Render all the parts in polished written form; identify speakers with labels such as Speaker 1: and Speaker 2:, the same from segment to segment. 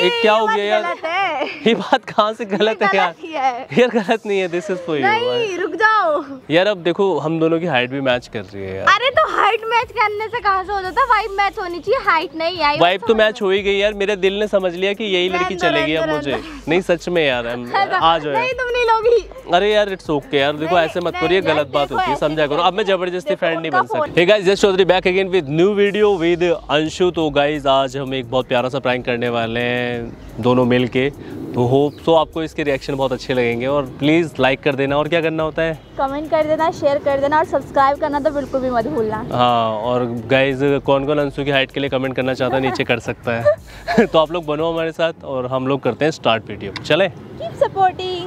Speaker 1: एक क्या हो गया यार, ये बात कहाँ से गलत है यार? यार गलत नहीं है, दिस इज फॉर यू।
Speaker 2: नहीं रुक जाओ
Speaker 1: यार, अब देखो हम दोनों की हाइट भी मैच कर रही है यार।
Speaker 2: अरे तो हाइट मैच करने से कहाँ से हो जाता, वाइब मैच होनी चाहिए, हाइट नहीं आई।
Speaker 1: वाइब तो मैच हो ही गई यार, मेरे दिल ने समझ लिया कि यही लड़की चलेगी अब मुझे। नहीं सच में यार, आ जाओ।
Speaker 2: नहीं तुम नहीं लोगी।
Speaker 1: अरे यार इट्स ओके यार, देखो ऐसे मत करो, ये गलत बात होती है, समझा करो। अब मैं जबरदस्ती फ्रेंड नहीं बन सकती। Hey guys, just Chaudhary back again with new video with Anshu. तो गाइस आज हम एक बहुत प्यारा सा प्रैंक करने वाले हैं दोनों मिल के, तो होप सो आपको इसके रिएक्शन बहुत अच्छे लगेंगे। और प्लीज़ लाइक कर देना, और क्या करना होता है,
Speaker 2: कमेंट कर देना, शेयर कर देना और सब्सक्राइब करना तो बिल्कुल भी मत भूलना।
Speaker 1: हाँ, और गाइस कौन कौन अंशु की हाइट के लिए कमेंट करना चाहता है नीचे कर सकता है। तो आप लोग बनो हमारे साथ और हम लोग करते हैं स्टार्ट वीडियो। चले,
Speaker 2: keep supporting.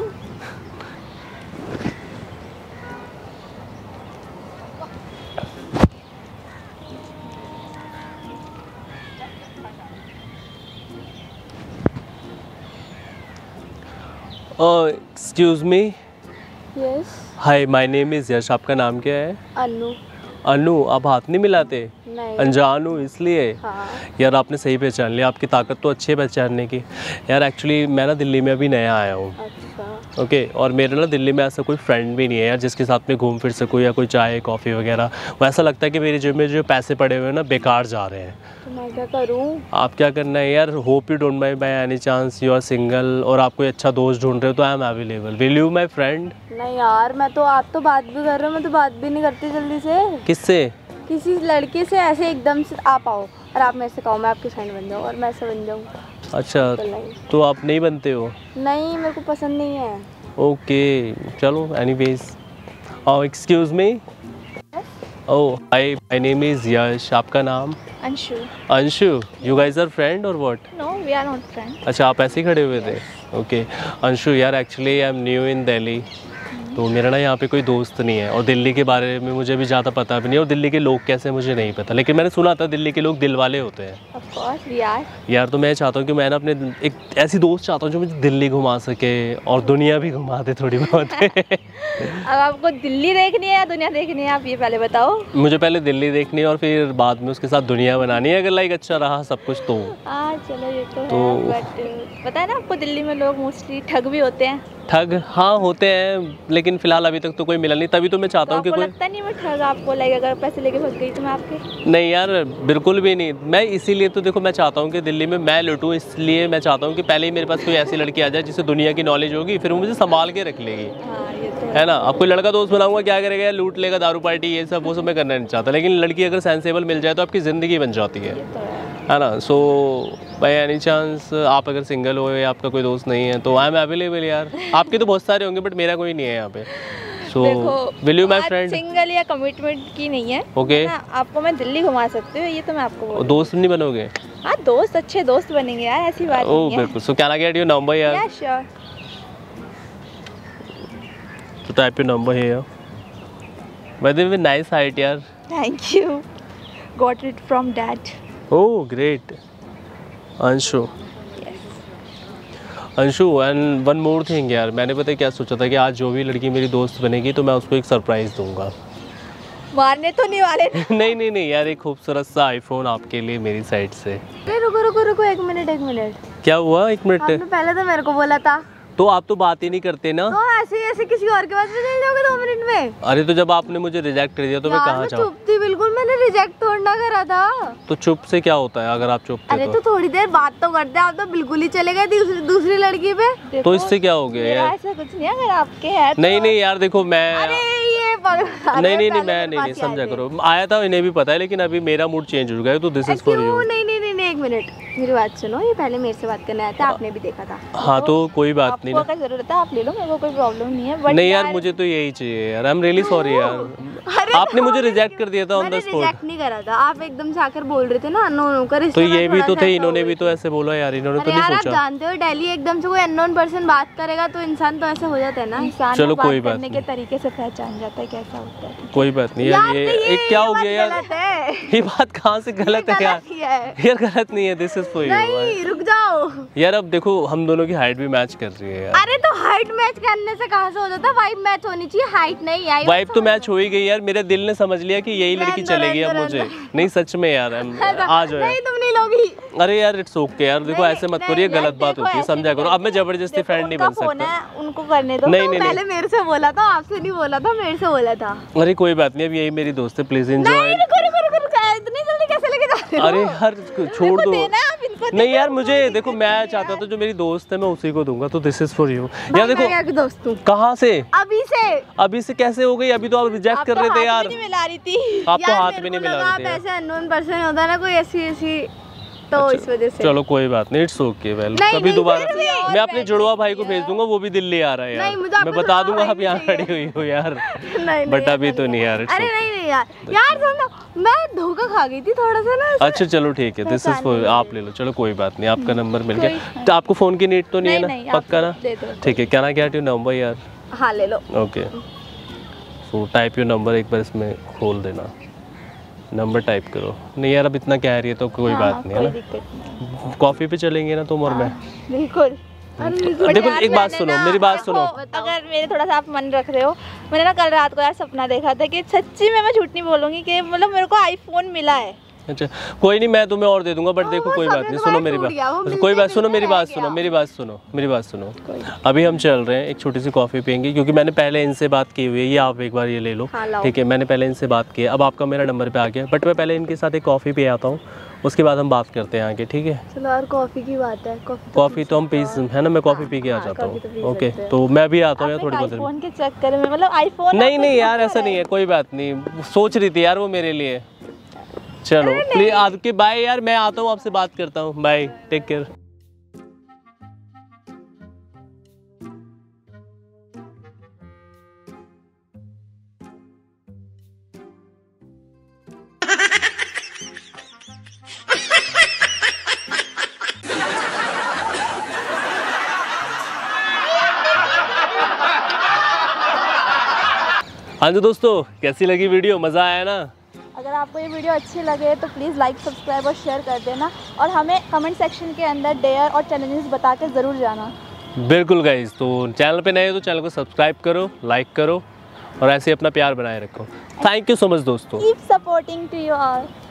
Speaker 1: Excuse me.
Speaker 2: Yes.
Speaker 1: Hi, my name is Yash. आपका नाम क्या है?
Speaker 2: अनु।
Speaker 1: अनु। आप हाथ नहीं मिलाते?
Speaker 2: नहीं।
Speaker 1: अनजान हूँ इसलिए।
Speaker 2: हाँ।
Speaker 1: यार आपने सही पहचान लिया, आपकी ताकत तो अच्छी है पहचानने की। यार एक्चुअली मैं ना दिल्ली में अभी नया आया हूँ।
Speaker 2: अच्छा।
Speaker 1: ओके, और मेरा ना दिल्ली में ऐसा कोई फ्रेंड भी नहीं है यार जिसके साथ में घूम फिर सकूँ या कोई चाय कॉफ़ी वगैरह। वो ऐसा लगता है कि मेरी जेब में जो पैसे पड़े हुए हैं ना बेकार जा रहे हैं।
Speaker 2: तो मैं क्या करूँ?
Speaker 1: आप क्या करना है यार, hope you don't mind by any chance you are single और आप कोई अच्छा दोस्त ढूंढ रहे हो तो I am available, will you my friend?
Speaker 2: नहीं यार, मैं तो आप तो बात भी कर रहे हो, मैं तो बात भी नहीं करती जल्दी से।
Speaker 1: किससे?
Speaker 2: किसी लड़के से ऐसे एकदम से आप आओ और आप मेरे से कहो मैं आपकी फ्रेंड बन जाऊँ और मैं ऐसे बन जाऊँ।
Speaker 1: अच्छा, तो आप नहीं बनते हो?
Speaker 2: नहीं, मेरे को पसंद नहीं है।
Speaker 1: ओके चलो, anyways. Excuse me. Oh hi, my name is Yash. आपका नाम?
Speaker 2: Anshu.
Speaker 1: Anshu. You guys are friend और what?
Speaker 2: No, we are not friend.
Speaker 1: अच्छा, आप ऐसे ही खड़े हुए थे? ओके अंशु, यार actually I am new in Delhi, तो मेरा ना यहाँ पे कोई दोस्त नहीं है और दिल्ली के बारे में मुझे भी ज़्यादा पता भी नहीं, और दिल्ली के लोग कैसे मुझे नहीं पता, लेकिन मैंने सुना था दिल्ली के लोग दिल वाले होते हैं।
Speaker 2: Of course we are।
Speaker 1: यार तो मैं चाहता हूँ कि मैं ना अपने एक ऐसी दोस्त चाहता हूँ जो मुझे दिल्ली घुमा सके और दुनिया भी घुमा दे थोड़ी बहुत।
Speaker 2: अब आपको दिल्ली देखनी है या दुनिया देखनी है, आप ये पहले बताओ।
Speaker 1: मुझे पहले दिल्ली देखनी है और फिर बाद में उसके साथ दुनिया बनानी है, अगर लाइक अच्छा रहा सब कुछ तो।
Speaker 2: चलो ये तो है, बट पता है ना आपको दिल्ली में लोग मोस्टली ठग भी होते हैं।
Speaker 1: ठग हाँ होते हैं, लेकिन फिलहाल अभी तक तो कोई मिला नहीं, तभी तो मैं चाहता हूँ कि कोई।
Speaker 2: लगता नहीं मैं ठग आपको, लाइक अगर पैसे लेके फंस गई तो मैं आपके।
Speaker 1: नहीं यार बिल्कुल भी नहीं, मैं इसीलिए तो देखो मैं चाहता हूँ कि दिल्ली में मैं लूटूँ, इसलिए मैं चाहता हूँ कि पहले ही मेरे पास कोई ऐसी लड़की आ जाए जिसे दुनिया की नॉलेज होगी, फिर वो मुझे संभाल के रख लेगी।
Speaker 2: हाँ, ये तो
Speaker 1: है ना। अब कोई लड़का दोस्त बनाऊंगा क्या करेगा यार, लूट लेगा, दारू पार्टी ये सब, वो सब मैं करना नहीं चाहता, लेकिन लड़की अगर सेंसेबल मिल जाए तो आपकी ज़िंदगी बन जाती है ना। सो बाय एनी चांस आप अगर सिंगल हो या आपका कोई दोस्त नहीं है तो आई एम अवेलेबल यार। आपके तो बहुत सारे होंगे बट मेरा कोई नहीं है यहाँ पे। So will you my friend?
Speaker 2: Single या कमिटमेंट की नहीं है।
Speaker 1: ओके,
Speaker 2: आपको मैं दिल्ली घुमा सकती हूँ, ये तो मैं आपको बोल।
Speaker 1: दोस्त नहीं बनोगे?
Speaker 2: हाँ दोस्त, अच्छे दोस्त बनेंगे यार, ऐसी बात नहीं है।
Speaker 1: बिल्कुल। So can I get your number यार?
Speaker 2: Yeah sure.
Speaker 1: तो type your number here. By the way nice height यार।
Speaker 2: Thank you, got it from dad.
Speaker 1: Oh great. Anshu. Anshu, and one more thing यार, मैंने पता है क्या सोचा था कि आज जो भी लड़की मेरी दोस्त बनेगी तो मैं उसको एक सरप्राइज दूंगा।
Speaker 2: मारने तो नहीं वाले?
Speaker 1: नहीं नहीं नहीं यार, एक खूबसूरत सा आईफोन आपके लिए मेरी साइड से।
Speaker 2: रुको रुको रुको, एक मिनट।
Speaker 1: क्या हुआ? एक मिनट।
Speaker 2: आपने पहले तो मेरे को बोला था।
Speaker 1: तो आप तो बात ही नहीं करते ना।
Speaker 2: तो ऐसे किसी और के पास भी चले जाओगे 2 मिनट में?
Speaker 1: अरे तो जब आपने मुझे रिजेक्ट कर दिया तो मैं कहाँ जाऊँ?
Speaker 2: चुप थी बिल्कुल, मैंने रिजेक्ट थोड़ा करा था।
Speaker 1: तो चुप से क्या होता है अगर आप चुप थे?
Speaker 2: अरे तो थोड़ी देर बात तो करते, आप तो बिल्कुल ही चले गए दूसरी लड़की पे।
Speaker 1: तो इससे क्या हो गया यार?
Speaker 2: ऐसा कुछ नहीं, अगर आपके है तो।
Speaker 1: नहीं यार देखो मैं,
Speaker 2: अरे ये
Speaker 1: नहीं मैं नहीं समझा करो, आया था इन्हें भी पता है, लेकिन अभी मेरा मूड चेंज हो गया तो दिस इज फॉर यू।
Speaker 2: नहीं एक मिनट, मेरी बात सुनो, ये पहले मेरे से बात करने आया था, आपने भी देखा था।
Speaker 1: हाँ तो कोई बात नहीं ना,
Speaker 2: आपको अगर जरूरत है आप ले लो, मेरे को कोई प्रॉब्लम नहीं है।
Speaker 1: नहीं यार मुझे तो यही चाहिए यार, आई एम रियली सॉरी यार। आपने मुझे रिजेक्ट कर दिया था ऑन द स्पॉट।
Speaker 2: रिजेक्ट नहीं करा था, आप एकदम से आकर बोल रहे थे ना अननोन का रिश्ता।
Speaker 1: तो ये भी तो थे, इन्होंने भी तो ऐसे बोला यार, इन्होंने तो नहीं सोचा।
Speaker 2: आप जानते हो दिल्ली एकदम से कोई अननोन पर्सन बात करेगा तो इंसान तो ऐसे हो जाता है ना, इंसान
Speaker 1: चलो कोई बात
Speaker 2: नहीं, के तरीके से पहचान जाता है कैसा होता है।
Speaker 1: कोई बात नहीं यार, ये क्या हो गया यार, ये बात कहाँ से गलत है यार? यार गलत नहीं है, दिस इज फॉर यू।
Speaker 2: नहीं रुक जाओ
Speaker 1: यार अब देखो हम दोनों की हाइट भी मैच कर रही है यार।
Speaker 2: अरे तो हाइट मैच करने से कहाँ से हो जाता, वाइब मैच होनी चाहिए, हाइट नहीं आई।
Speaker 1: वाइब तो मैच हो ही गई यार, मेरे दिल ने समझ लिया कि यही लड़की चलेगी अब मुझे। नहीं सच में यार, आ जाओ
Speaker 2: नहीं तुम नहीं लोगी।
Speaker 1: अरे यार इट्स ओके यार, देखो ऐसे मत करो, ये गलत बात होती है, समझा करो। अब मैं जबरदस्ती फ्रेंड नहीं बन सकता।
Speaker 2: उनको करने दो।
Speaker 1: नहीं,
Speaker 2: पहले मेरे से बोला था, आपसे नहीं बोला था, मेरे से बोला था।
Speaker 1: अरे कोई बात नहीं, अब यही मेरी दोस्त है, प्लीज एंजॉय।
Speaker 2: इतनी जल्दी कैसे लेके जा रहे हो?
Speaker 1: अरे हर छोड़ दो।
Speaker 2: देना है, आप इनको
Speaker 1: नहीं यार मुझे देखो, मैं चाहता था जो मेरी दोस्त है मैं उसी को दूंगा, तो दिस इज फॉर यू यार। देखो
Speaker 2: दोस्त तू
Speaker 1: कहाँ से,
Speaker 2: अभी से
Speaker 1: कैसे हो गई? अभी तो आप रिजेक्ट कर रहे थे यार।
Speaker 2: मिला रही थी
Speaker 1: आप तो हाथ भी नहीं मिला रहे थे।
Speaker 2: ऐसे अननोन पर्सन होता है ना कोई ऐसी तो इस वजह से।
Speaker 1: चलो कोई बात नहीं, इट्स ओके। वेल कभी दोबारा मैं अपने जुड़वा भाई को भेज दूंगा, वो भी दिल्ली आ रहा है यार। मैं बता दूंगा आप यहाँ खड़ी हुई हो यार। बट अभी तो नहीं यार।
Speaker 2: अरे नहीं यार सुनो, मैं धोखा खा गई थी थोड़ा सा ना।
Speaker 1: अच्छा चलो ठीक है, दिस इज फॉर आप ले लो। चलो कोई बात नहीं, आपका नंबर मिल गया। तो आपको फोन की नीड तो नहीं है ना? पक्का ना? ठीक है, can I get your number यार?
Speaker 2: हाँ ले लो।
Speaker 1: Okay so type your number, एक बार इसमें खोल देना, नंबर टाइप करो। नहीं यार अब इतना कह रही है तो कोई बात नहीं है ना। कॉफी पे चलेंगे ना तुम और मैं?
Speaker 2: बिल्कुल।
Speaker 1: देखो एक बात सुनो, मेरी बात सुनो।
Speaker 2: अगर मेरे थोड़ा सा आप मन रख रहे हो, मैंने ना कल रात को यार सपना देखा था कि सच्ची में मैं झूठ नहीं बोलूंगी कि मतलब मेरे को आईफोन मिला है।
Speaker 1: अच्छा कोई नहीं, मैं तुम्हें और दे दूंगा। बट देखो कोई बात नहीं, सुनो मेरी बात, कोई बात सुनो, मेरी बात सुनो, मेरी बात सुनो। अभी हम चल रहे हैं, एक छोटी सी कॉफ़ी पियेंगे, क्योंकि मैंने पहले इनसे बात की हुई है। ये आप एक बार ये ले लो, ठीक है? मैंने पहले इनसे बात की है, अब आपका मेरा नंबर पे आ गया। बट मैं पहले इनके साथ एक कॉफ़ी पी आता हूँ, उसके बाद हम बात करते हैं आगे, ठीक है?
Speaker 2: चलो और कॉफ़ी की बात है,
Speaker 1: कॉफ़ी तो हम पी है ना, मैं कॉफ़ी पी के आ जाता हूँ। ओके तो मैं भी आता हूँ यार थोड़ी बहुत देर में।
Speaker 2: के चक्कर में मतलब आईफोन
Speaker 1: नहीं यार ऐसा नहीं है, कोई बात नहीं। सोच रही थी यार वो मेरे लिए। चलो प्लीज आपके बाय यार, मैं आता हूँ आपसे बात करता हूँ। Bye, take care. हाँ जी दोस्तों, कैसी लगी वीडियो? मज़ा आया ना?
Speaker 2: अगर आपको ये वीडियो अच्छी लगे तो प्लीज़ लाइक, सब्सक्राइब और शेयर कर देना, और हमें कमेंट सेक्शन के अंदर डेयर और चैलेंजेस बता के ज़रूर जाना।
Speaker 1: बिल्कुल गाइस, तो चैनल पे नए हो तो चैनल को सब्सक्राइब करो, लाइक करो और ऐसे अपना प्यार बनाए रखो। थैंक यू सो मच दोस्तों।
Speaker 2: Keep supporting to you all.